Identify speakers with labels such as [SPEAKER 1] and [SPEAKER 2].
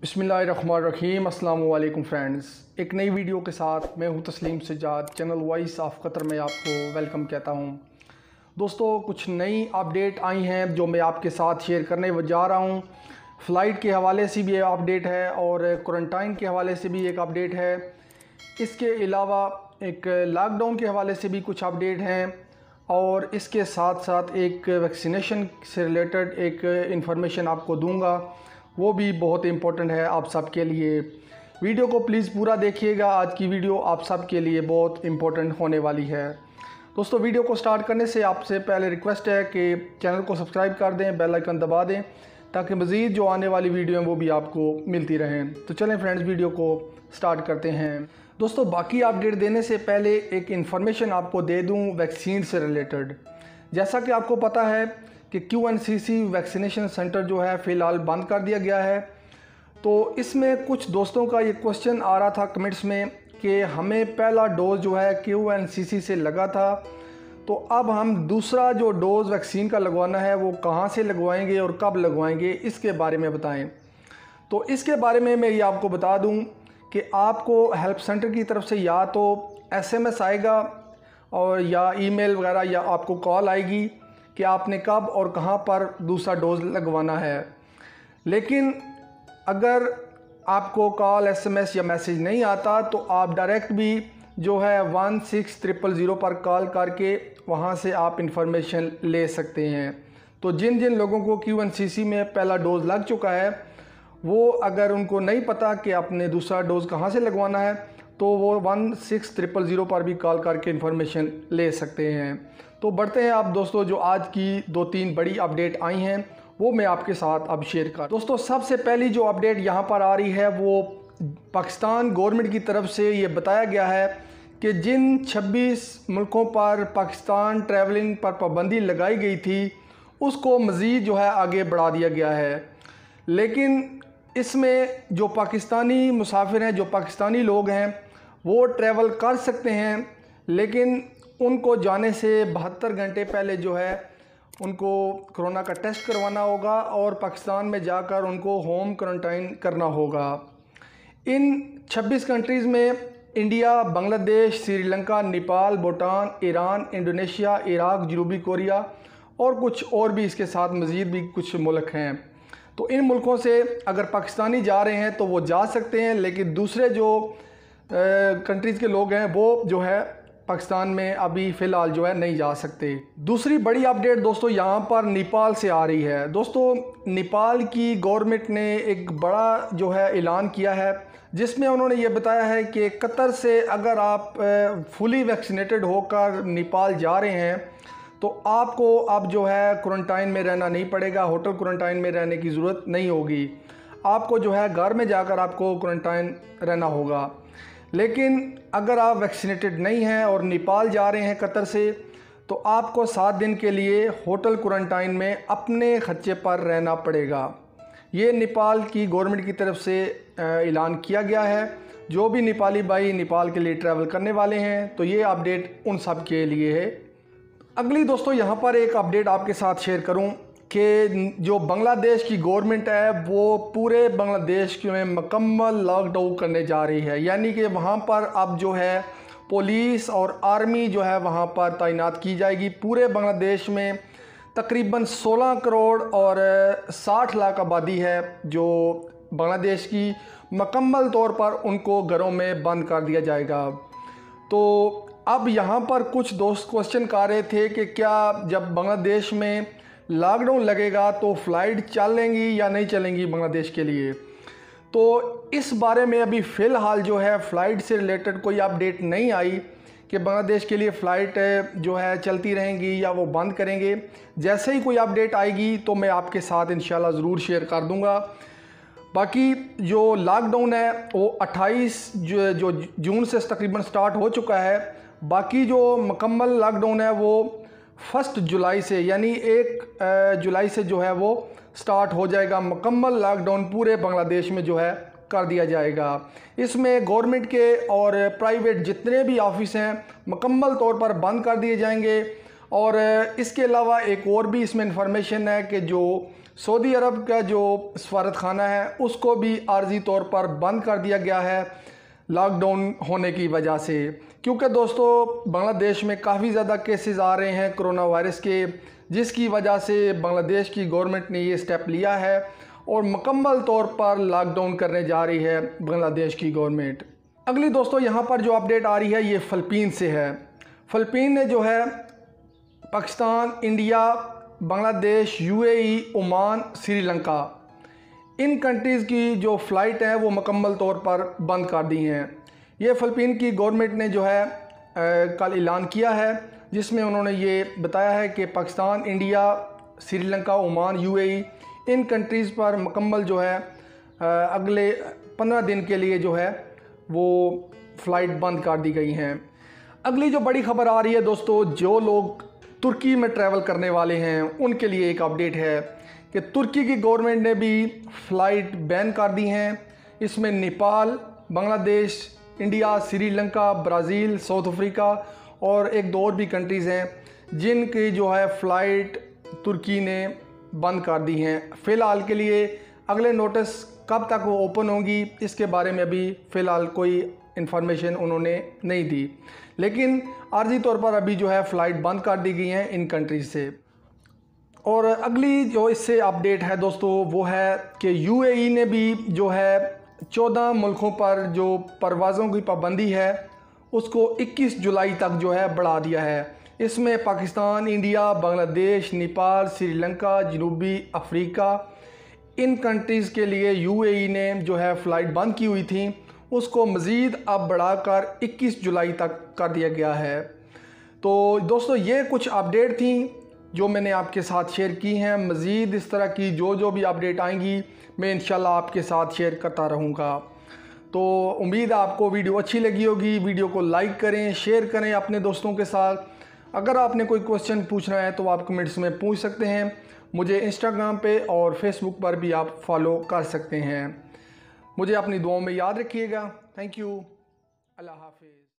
[SPEAKER 1] बिस्मिल्लाहिर्रहमानिर्रहीम। अस्सलाम वालेकुम फ्रेंड्स, एक नई वीडियो के साथ मैं हूं Tasleem Sajjad, channel Voice of Qatar में आपको वेलकम कहता हूं। दोस्तों, कुछ नई अपडेट आई हैं जो मैं आपके साथ शेयर करने जा रहा हूं। फ़्लाइट के हवाले से भी अपडेट है और क्वारंटाइन के हवाले से भी एक अपडेट है। इसके अलावा एक लॉकडाउन के हवाले से भी कुछ अपडेट हैं और इसके साथ साथ एक वैक्सीनेशन से रिलेटेड एक इन्फॉर्मेशन आपको दूंगा, वो भी बहुत इम्पोर्टेंट है आप सब के लिए। वीडियो को प्लीज़ पूरा देखिएगा, आज की वीडियो आप सब के लिए बहुत इम्पोर्टेंट होने वाली है। दोस्तों, वीडियो को स्टार्ट करने से आपसे पहले रिक्वेस्ट है कि चैनल को सब्सक्राइब कर दें, बेल आइकन दबा दें ताकि मज़ीद जो आने वाली वीडियो हैं वो भी आपको मिलती रहें। तो चलें फ्रेंड्स, वीडियो को स्टार्ट करते हैं। दोस्तों, बाकी अपडेट देने से पहले एक इन्फॉर्मेशन आपको दे दूँ वैक्सीन से रिलेटेड। जैसा कि आपको पता है कि QNCC वैक्सीनेशन सेंटर जो है फ़िलहाल बंद कर दिया गया है। तो इसमें कुछ दोस्तों का ये क्वेश्चन आ रहा था कमेंट्स में कि हमें पहला डोज़ जो है QNCC से लगा था, तो अब हम दूसरा जो डोज़ वैक्सीन का लगवाना है वो कहाँ से लगवाएंगे और कब लगवाएंगे, इसके बारे में बताएं। तो इसके बारे में मैं ये आपको बता दूं कि आपको हेल्प सेंटर की तरफ से या तो SMS आएगा और या ईमेल वगैरह या आपको कॉल आएगी कि आपने कब और कहाँ पर दूसरा डोज़ लगवाना है। लेकिन अगर आपको कॉल, SMS या मैसेज नहीं आता तो आप डायरेक्ट भी जो है 16000 पर कॉल करके वहाँ से आप इंफॉर्मेशन ले सकते हैं। तो जिन जिन लोगों को QNCC में पहला डोज़ लग चुका है वो अगर उनको नहीं पता कि आपने दूसरा डोज़ कहाँ से लगवाना है तो वो 16000 पर भी कॉल करके इन्फॉर्मेशन ले सकते हैं। तो बढ़ते हैं आप दोस्तों, जो आज की 2-3 बड़ी अपडेट आई हैं वो मैं आपके साथ अब शेयर कर। दोस्तों, सबसे पहली जो अपडेट यहाँ पर आ रही है वो पाकिस्तान गवर्नमेंट की तरफ से ये बताया गया है कि जिन 26 मुल्कों पर पाकिस्तान ट्रैवलिंग पर पाबंदी लगाई गई थी उसको मज़ीद जो है आगे बढ़ा दिया गया है। लेकिन इसमें जो पाकिस्तानी मुसाफिर हैं, जो पाकिस्तानी लोग हैं, वो ट्रैवल कर सकते हैं, लेकिन उनको जाने से 72 घंटे पहले जो है उनको कोरोना का टेस्ट करवाना होगा और पाकिस्तान में जाकर उनको होम क्वारंटाइन करना होगा। इन 26 कंट्रीज़ में India, Bangladesh, Sri Lanka, Nepal, Bhutan, Iran, Indonesia, Iraq, जनूबी कोरिया और कुछ और भी इसके साथ मज़ीद भी कुछ मुल्क हैं। तो इन मुल्कों से अगर पाकिस्तानी जा रहे हैं तो वो जा सकते हैं, लेकिन दूसरे जो कंट्रीज़ के लोग हैं वो जो है पाकिस्तान में अभी फ़िलहाल जो है नहीं जा सकते। दूसरी बड़ी अपडेट दोस्तों यहाँ पर नेपाल से आ रही है। दोस्तों, नेपाल की गवर्नमेंट ने एक बड़ा जो है ऐलान किया है जिसमें उन्होंने ये बताया है कि कतर से अगर आप फुली वैक्सीनेटेड होकर नेपाल जा रहे हैं तो आपको अब जो है क्वारंटाइन में रहना नहीं पड़ेगा, होटल क्वारंटाइन में रहने की ज़रूरत नहीं होगी। आपको जो है घर में जाकर आपको क्वारंटाइन रहना होगा। लेकिन अगर आप वैक्सीनेटेड नहीं हैं और नेपाल जा रहे हैं कतर से, तो आपको 7 दिन के लिए होटल क्वारंटाइन में अपने खर्चे पर रहना पड़ेगा। ये नेपाल की गवर्नमेंट की तरफ से ऐलान किया गया है। जो भी नेपाली भाई नेपाल के लिए ट्रैवल करने वाले हैं तो ये अपडेट उन सब के लिए है। अगली दोस्तों यहाँ पर एक अपडेट आपके साथ शेयर करूँ कि जो बांग्लादेश की गवर्नमेंट है वो पूरे बांग्लादेश में मुकम्मल लॉकडाउन करने जा रही है। यानी कि वहाँ पर अब जो है पुलिस और आर्मी जो है वहाँ पर तैनात की जाएगी। पूरे बांग्लादेश में तकरीबन 16 करोड़ और 60 लाख आबादी है जो बांग्लादेश की, मुकम्मल तौर पर उनको घरों में बंद कर दिया जाएगा। तो अब यहाँ पर कुछ दोस्त क्वेश्चन कर रहे थे कि क्या जब बांग्लादेश में लॉकडाउन लगेगा तो फ़्लाइट चलेंगी या नहीं चलेंगी बांग्लादेश के लिए। तो इस बारे में अभी फ़िलहाल जो है फ़्लाइट से रिलेटेड कोई अपडेट नहीं आई कि बांग्लादेश के लिए फ़्लाइट जो है चलती रहेंगी या वो बंद करेंगे। जैसे ही कोई अपडेट आएगी तो मैं आपके साथ इंशाल्लाह ज़रूर शेयर कर दूँगा। बाकी जो लॉकडाउन है वो 28 जो जून से तकरीबन स्टार्ट हो चुका है। बाकी जो मुकम्मल लॉकडाउन है वो 1 जुलाई से, यानी 1 जुलाई से जो है वो स्टार्ट हो जाएगा। मुकम्मल लॉकडाउन पूरे बांग्लादेश में जो है कर दिया जाएगा। इसमें गवर्नमेंट के और प्राइवेट जितने भी ऑफिस हैं मुकम्मल तौर पर बंद कर दिए जाएंगे। और इसके अलावा एक और भी इसमें इंफॉर्मेशन है कि जो सऊदी अरब का जो सफारत खाना है उसको भी आर्जी तौर पर बंद कर दिया गया है लॉकडाउन होने की वजह से, क्योंकि दोस्तों बांग्लादेश में काफ़ी ज़्यादा केसेस आ रहे हैं कोरोना वायरस के, जिसकी वजह से बांग्लादेश की गवर्नमेंट ने ये स्टेप लिया है और मुकम्मल तौर पर लॉकडाउन करने जा रही है बांग्लादेश की गवर्नमेंट। अगली दोस्तों यहाँ पर जो अपडेट आ रही है ये फ़िलिपीन से है। फ़िलिपीन ने जो है Pakistan, India, Bangladesh, UAE, Oman, Sri Lanka, इन कंट्रीज़ की जो फ़्लाइट हैं वो मुकम्मल तौर पर बंद कर दी हैं। ये फ़िलिपीन की गवर्नमेंट ने जो है कल ऐलान किया है, जिसमें उन्होंने ये बताया है कि Pakistan, India, Sri Lanka, Oman, UAE, इन कंट्रीज़ पर मुकम्मल जो है अगले 15 दिन के लिए जो है वो फ़्लाइट बंद कर दी गई हैं। अगली जो बड़ी ख़बर आ रही है दोस्तों, जो लोग तुर्की में ट्रैवल करने वाले हैं उनके लिए एक अपडेट है कि तुर्की की गवर्नमेंट ने भी फ़्लाइट बैन कर दी हैं। इसमें Nepal, Bangladesh, India, Sri Lanka, Brazil, South Africa और एक दो और भी कंट्रीज़ हैं जिनकी जो है फ़्लाइट तुर्की ने बंद कर दी हैं फ़िलहाल के लिए। अगले नोटिस कब तक वो ओपन होंगी इसके बारे में अभी फ़िलहाल कोई इन्फॉर्मेशन उन्होंने नहीं दी, लेकिन आर्जी तौर पर अभी जो है फ़्लाइट बंद कर दी गई हैं इन कंट्रीज़ से। और अगली जो इससे अपडेट है दोस्तों वो है कि यूएई ने भी जो है 14 मुल्कों पर जो परवाज़ों की पाबंदी है उसको 21 जुलाई तक जो है बढ़ा दिया है। इसमें पाकिस्तान, इंडिया, बांग्लादेश, नेपाल, श्रीलंका, जनूबी अफ्रीका, इन कंट्रीज़ के लिए यूएई ने जो है फ़्लाइट बंद की हुई थी उसको मज़ीद अब बढ़ाकर 21 जुलाई तक कर दिया गया है। तो दोस्तों ये कुछ अपडेट थी जो मैंने आपके साथ शेयर की हैं। मज़ीद इस तरह की जो भी अपडेट आएंगी मैं इंशाल्लाह आपके साथ शेयर करता रहूँगा। तो उम्मीद है आपको वीडियो अच्छी लगी होगी। वीडियो को लाइक करें, शेयर करें अपने दोस्तों के साथ। अगर आपने कोई क्वेश्चन पूछना है तो आप कमेंट्स में पूछ सकते हैं। मुझे इंस्टाग्राम पे और फेसबुक पर भी आप फॉलो कर सकते हैं। मुझे अपनी दुआओं में याद रखिएगा। Thank you. अल्लाह हाफिज़।